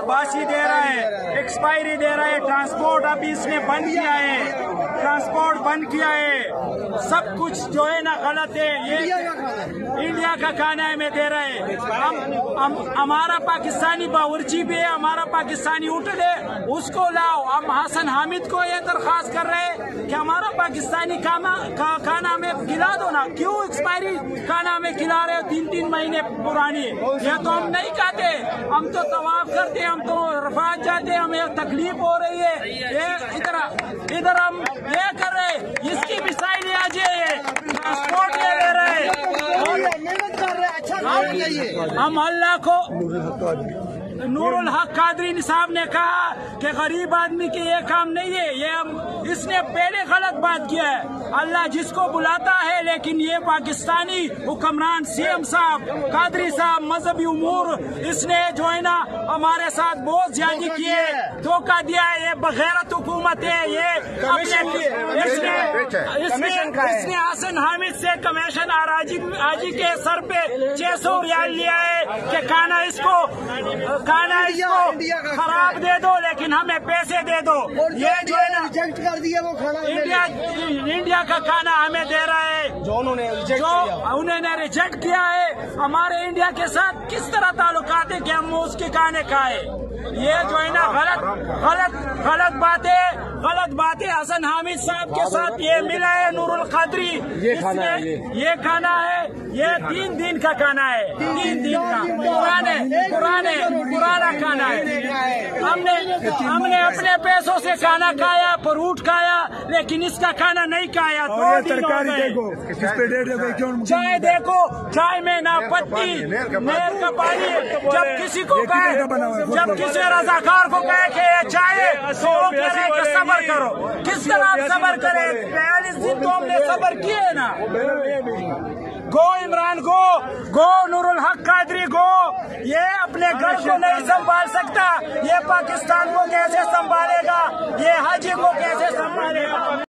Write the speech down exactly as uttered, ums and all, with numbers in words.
बासी दे रहा है, एक्सपायरी दे रहा है। ट्रांसपोर्ट अभी इसने बंद किया है, ट्रांसपोर्ट बंद किया है। सब कुछ जो है ना गलत है। ये इंडिया का खाना है मैं दे रहा है। हम, हम हमारा पाकिस्तानी बावर्ची भी है, हमारा पाकिस्तानी होटल है, उसको लाओ। हम हसन हामिद को ये दरख्वास्त कर रहे हैं कि हमारा पाकिस्तानी खाना खा, खाना हमें खिला दो ना। क्यों एक्सपायरी खाना हमें खिला रहे हो, तीन तीन महीने पुरानी? ये तो हम नहीं खाते, हम तो तवाफ करते, हम तो रफात जाते, हमें तकलीफ हो रही है। ये इधर इधर हम ये कर रहे हैं, इसकी मिसाइल आ जाए, ट्रांसपोर्ट ले ले रहे हैं। हम अल्लाह को नूरुल हक कादरी साहब ने कहा कि गरीब आदमी के ये काम नहीं है, ये हम इसने पहले गलत बात किया है। अल्लाह जिसको बुलाता है, लेकिन ये पाकिस्तानी हुक्मरान सीएम साहब कादरी साहब मजहबी उमूर, इसने जो है ना हमारे साथ बहुत ज्यादा किए, धोखा दिया है। ये बगैरत हुकूमत है। ये अपने इसने इसने इसने हसन हामिद से कमीशन आराजी आजी के सर पे छह सौ रियाल लिया है कि खाना इसको खाना इसको खराब दे दो, लेकिन हमें पैसे दे दो। ये जो है ना रिजेक्ट कर दिया वो खाना, इंडिया इंडिया का खाना हमें दे रहा है, जो उन्होंने रिजेक्ट किया उन्होंने रिजेक्ट किया है। हमारे इंडिया के साथ किस तरह ताल्लुकात है कि हम उसके खाने खाए? ये जो है ना गलत गलत गलत बात है, गलत बात है। हसन हामिद साहब के साथ ये मिला है नूरुल कादरी, ये खाना है, ये, ये खाना है, ये तीन दिन का खाना है, तीन दिन का पुराने पुराने पुराना खाना है। हमने हमने अपने पैसों से खाना खाया, फ्रूट खाया, लेकिन इसका खाना नहीं खाया। दो दिन हो गए। चाय देखो, चाय में ना पत्ती, नहर का पानी। जब किसी को कहे, जब किसी रजाकार को कहे कि ये चाय, तो वो कह रहे कि सबर करो। किस तरह आप सबर करें? बयालीस दिन तो हमने सबर किए ना। गो इमरान गो, गो नूरुल हक कादरी गो। ये अपने घर को नहीं संभाल सके।